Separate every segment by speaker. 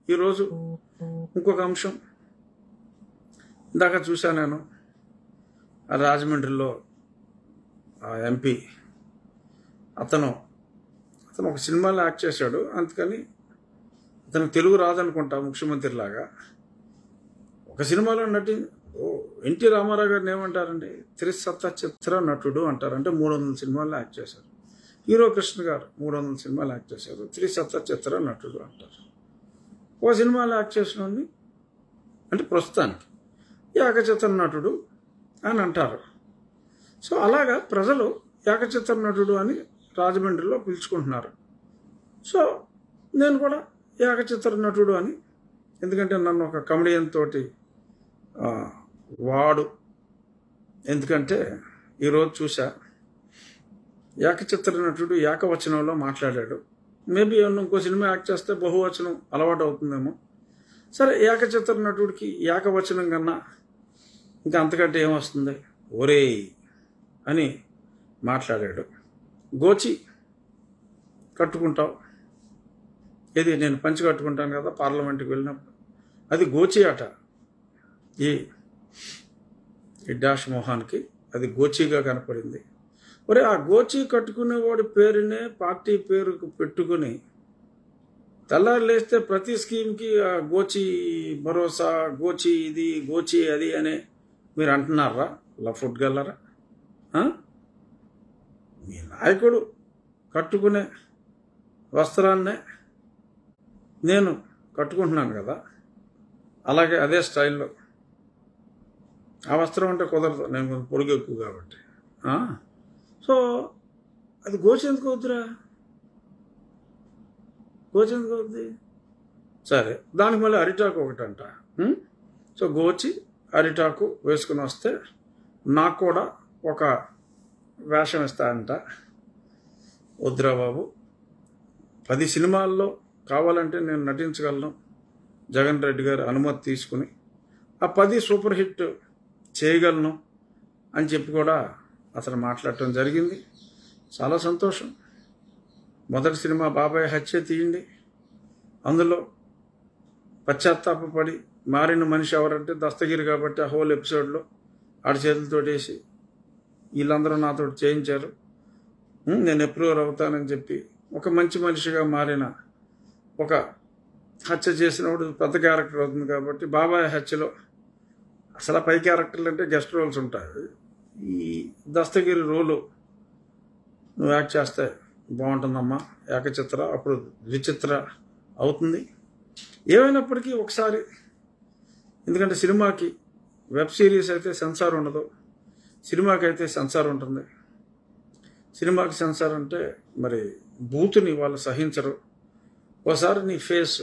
Speaker 1: ఈరోజు ఇంకొక అంశం ఇందాక చూశాను నేను, రాజమండ్రిలో ఎంపీ అతను ఒక సినిమాలో యాక్ట్ చేశాడు. అందుకని అతనికి తెలుగు రాదనుకుంటా ముఖ్యమంత్రిలాగా. ఒక సినిమాలో ఎన్టీ రామారావు గారిని ఏమంటారండి, త్రిసత్త చిత్ర నటుడు అంటారు. అంటే 300 సినిమాల్లో యాక్ట్ చేశారు. హీరో కృష్ణ గారు 300 సినిమాలు యాక్ట్ చేశారు. త్రిసత్త చిత్ర నటుడు అంటారు. ఒక సినిమాలో యాక్ట్ చేసిన అంటే ప్రస్తుతానికి ఏకచిత్ర నటుడు అని అంటారు. సో అలాగా ప్రజలు ఏకచిత్ర నటుడు అని రాజమండ్రిలో పిలుచుకుంటున్నారు. సో నేను కూడా ఏకచిత్ర నటుడు అని, ఎందుకంటే నన్ను ఒక కమెడియన్ తోటి వాడు, ఎందుకంటే ఈరోజు చూసా ఏకచిత్ర నటుడు ఏకవచనంలో మాట్లాడాడు. మేబీ ఇంకో సినిమా యాక్ట్ చేస్తే బహువచనం అలవాటు అవుతుందేమో. సరే, ఏకచిత్ర నటుడికి ఏకవచనం కన్నా ఇంకా అంతకంటే ఏమొస్తుంది, ఒరేయ్ అని మాట్లాడాడు. గోచి కట్టుకుంటావు, ఇది నేను పంచి కట్టుకుంటాను కదా పార్లమెంట్కి వెళ్ళినప్పుడు, అది గోచి అట. ఈ డాష్ మోహన్కి అది గోచిగా కనపడింది. ఒరే, ఆ గోచి కట్టుకునేవాడి పేరునే పార్టీ పేరుకు పెట్టుకుని తెల్లారు లేస్తే ప్రతి స్కీమ్కి గోచి భరోసా, గోచి ఇది, గోచి అది అని మీరు అంటున్నారా? ఫుడ్ గల్లరా? మీ నాయకుడు కట్టుకునే వస్త్రాన్నే నేను కట్టుకుంటున్నాను కదా, అలాగే అదే స్టైల్లో. ఆ వస్త్రం అంటే కుదరదు, నేను కొంచెం పొడుగు ఎక్కువ కాబట్టి. సో అది గోచి ఎందుకు అవుద్దురా? గోచి ఎందుకు అవుద్ది? సరే, దానికి మళ్ళీ అరిటాకు ఒకటంట. సో గోచి అరిటాకు వేసుకుని వస్తే నాకు కూడా ఒక వేషం ఇస్తాయంట. వద్దురా బాబు, 10 సినిమాల్లో కావాలంటే నేను నటించగలను, జగన్ రెడ్డి గారి అనుమతి తీసుకుని ఆ 10 సూపర్ హిట్ చేయగలను అని చెప్పి కూడా అతను మాట్లాడటం జరిగింది. చాలా సంతోషం. మొదటి సినిమా బాబాయ్ హత్య తీయండి, అందులో పశ్చాత్తాపడి మారిన మనిషి ఎవరంటే దస్తగిరి కాబట్టి ఆ హోల్ ఎపిసోడ్లో ఆడి చేతులతో వేసి వీళ్ళందరూ నాతో చేయించారు, నేను అప్రూవర్ అవుతానని చెప్పి ఒక మంచి మనిషిగా మారిన, ఒక హత్య చేసినప్పుడు పెద్ద క్యారెక్టర్ అవుతుంది కాబట్టి బాబాయ్ హత్యలో అసలు పై క్యారెక్టర్లు అంటే గెస్ట్ రోల్స్ ఉంటాయి. ఈ దస్తగిరి రోలు నువ్వు యాక్ట్ చేస్తే బాగుంటుందమ్మా, ఏకచిత్ర, అప్పుడు ద్విచిత్ర అవుతుంది. ఏమైనప్పటికీ ఒకసారి, ఎందుకంటే సినిమాకి వెబ్ సిరీస్ అయితే సెన్సార్ ఉండదు, సినిమాకి అయితే సెన్సార్ ఉంటుంది. సినిమాకి సెన్సార్ అంటే మరి బూతుని వాళ్ళు సహించరు. ఒకసారి నీ ఫేస్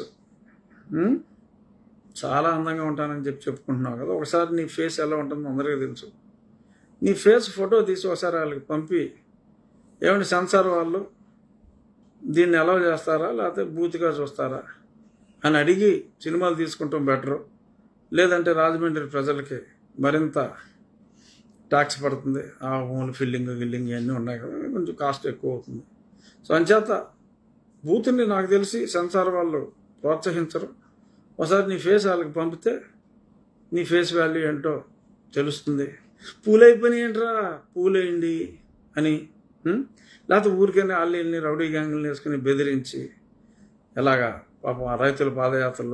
Speaker 1: చాలా అందంగా ఉంటానని చెప్పుకుంటున్నావు కదా, ఒకసారి నీ ఫేస్ ఎలా ఉంటుందో అందరికీ తెలుసు. నీ ఫేస్ ఫోటో తీసి ఒకసారి వాళ్ళకి పంపి, ఏమంటే సెన్సార్ వాళ్ళు దీన్ని ఎలా చేస్తారా లేకపోతే బూత్గా చూస్తారా అని అడిగి సినిమాలు తీసుకుంటాం బెటరు. లేదంటే రాజమండ్రి ప్రజలకి మరింత ట్యాక్స్ పడుతుంది, ఆ హోమ్ గిల్లింగ్ ఇవన్నీ ఉన్నాయి కదా, కొంచెం కాస్ట్ ఎక్కువ అవుతుంది. సో అంచేత బూత్ని నాకు తెలిసి సెన్సార్ వాళ్ళు ప్రోత్సహించరు. ఒకసారి నీ ఫేస్ వాళ్ళకి పంపితే నీ ఫేస్ వాల్యూ ఏంటో తెలుస్తుంది. పూలైపోయినాయి ఏంట్రా, పూలేయండి అని, లేకపోతే ఊరికైనా వాళ్ళని రౌడీ గ్యాంగులను వేసుకుని బెదిరించి ఎలాగా పాపం ఆ రైతుల పాదయాత్రలో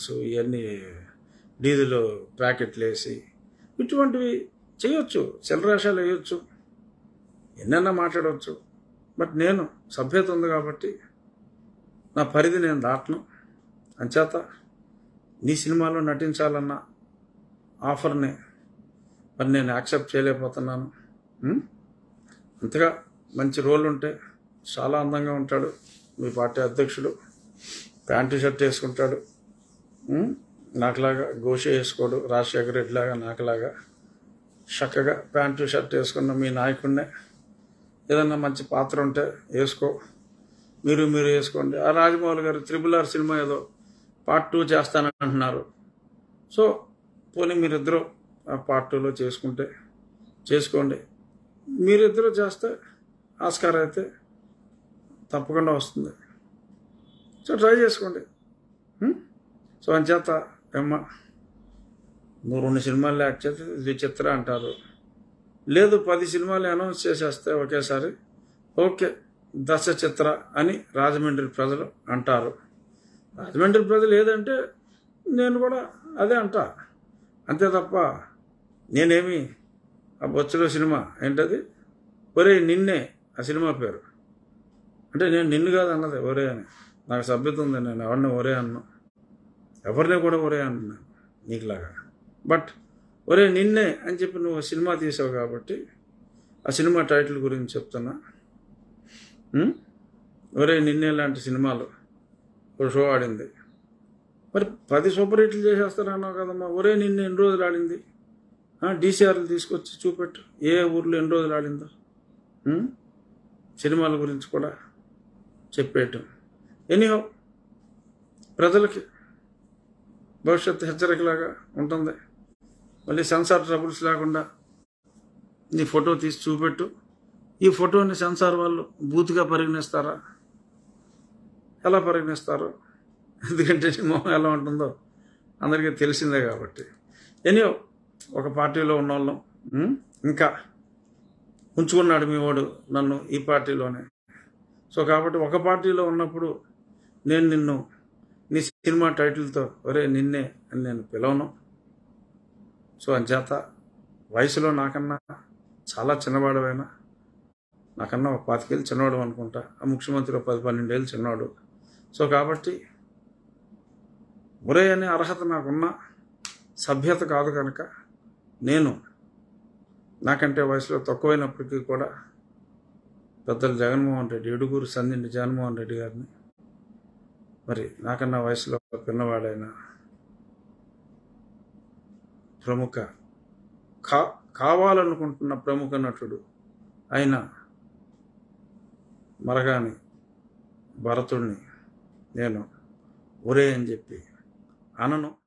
Speaker 1: డీజిల్ ప్యాకెట్లు వేసి ఇటువంటివి చేయొచ్చు, చిల్లరేషాలు వేయొచ్చు, ఎన్నైనా మాట్లాడవచ్చు. బట్ నేను సభ్యత ఉంది కాబట్టి నా పరిధి నేను దాటను. అంచేత నీ సినిమాలో నటించాలన్న ఆఫర్ని మరి నేను యాక్సెప్ట్ చేయలేకపోతున్నాను. అంతగా మంచి రోల్ ఉంటే చాలా అందంగా ఉంటాడు మీ పార్టీ అధ్యక్షుడు, ప్యాంటు షర్ట్ వేసుకుంటాడు, నాకులాగా గోషి వేసుకోడు, రాజశేఖర రెడ్డిలాగా నాకులాగా చక్కగా ప్యాంటు షర్ట్ వేసుకున్న మీ నాయకుడినే ఏదన్నా మంచి పాత్ర ఉంటే వేసుకో, మీరు వేసుకోండి. ఆ రాజమౌళి గారు RRR సినిమా ఏదో పార్ట్ 2 చేస్తానని అంటున్నారు. సో పోనీ మీరిద్దరూ ఆ పార్ట్ 2లో చేసుకోండి. మీరిద్దరూ చేస్తే ఆస్కార్ అయితే తప్పకుండా వస్తుంది. సో ట్రై చేసుకోండి. సో అంచేత ఏమ్మ నువ్వు 2 సినిమాలు యాక్ట్ చేస్తే విచిత్ర అంటారు. లేదు 10 సినిమాలు అనౌన్స్ చేసేస్తే ఒకేసారి ఓకే దశ చిత్ర అని రాజమండ్రి ప్రజలు అంటారు. రాజమండ్రి ప్రజలు ఏదంటే నేను కూడా అదే అంటా, అంతే తప్ప నేనేమి ఆ బొచ్చులో సినిమా ఏంటది ఒరే నిన్నే ఆ సినిమా పేరు, అంటే నేను నిన్ను కాదు అన్నది ఒరే అని. నాకు సభ్యత ఉంది, నేను ఎవరిని ఒరే అన్నా, ఎవరిని కూడా ఒరే అన్నాను నీకులాగా. బట్ ఒరే నిన్నే అని చెప్పి నువ్వు సినిమా తీసావు కాబట్టి ఆ సినిమా టైటిల్ గురించి చెప్తున్నా. ఒరే నిన్నే లాంటి సినిమాలు ఒక షో ఆడింది, మరి 10 సూపర్ హిట్లు చేసేస్తారన్నావు కదమ్మా. ఒరే నిన్ను ఎన్ని రోజులు ఆడింది, డీసీఆర్లు తీసుకొచ్చి చూపెట్టు ఏ ఊర్లో ఎన్ని రోజులు ఆడిందో. సినిమాల గురించి కూడా చెప్పేయటం ఎనీహో ప్రజలకి భవిష్యత్తు హెచ్చరికలాగా ఉంటుంది. మళ్ళీ సెన్సార్ ట్రబుల్స్ లేకుండా నీ ఫోటో తీసి చూపెట్టు. ఈ ఫోటోని సెన్సార్ వాళ్ళు బూత్గా పరిగణిస్తారా, ఎలా పరిగణిస్తారో, ఎందుకంటే మొహం ఎలా ఉంటుందో అందరికీ తెలిసిందే కాబట్టి. ఎనీహో ఒక పార్టీలో ఉన్నవాళ్ళం ఇంకా ఉంచుకున్నాడు మీ వాడు నన్ను ఈ పార్టీలోనే. సో కాబట్టి ఒక పార్టీలో ఉన్నప్పుడు నేను నిన్ను నీ సినిమా టైటిల్తో ఒరే నిన్నే అని నేను పిలవను. సో అంచేత వయసులో నాకన్నా చాలా చిన్నవాడవైనా, నాకన్నా ఒక 25 ఏళ్ళు చిన్నవాడు అనుకుంటా, ఆ ముఖ్యమంత్రి 10-12 ఏళ్ళు చిన్నవాడు. సో కాబట్టి ఒరే అనే అర్హత నాకున్న సభ్యత కాదు కనుక నేను నాకంటే వయసులో తక్కువైనప్పటికీ కూడా పెద్దలు జగన్మోహన్ రెడ్డి, ఏడుగురు సంధిండి జగన్మోహన్ రెడ్డి గారిని, మరి నాకన్నా వయసులో పిన్నవాడైన ప్రముఖ కావాలనుకుంటున్న ప్రముఖ నటుడు అయిన మరగాని భరతుడిని నేను ఒరే అని చెప్పి అనను.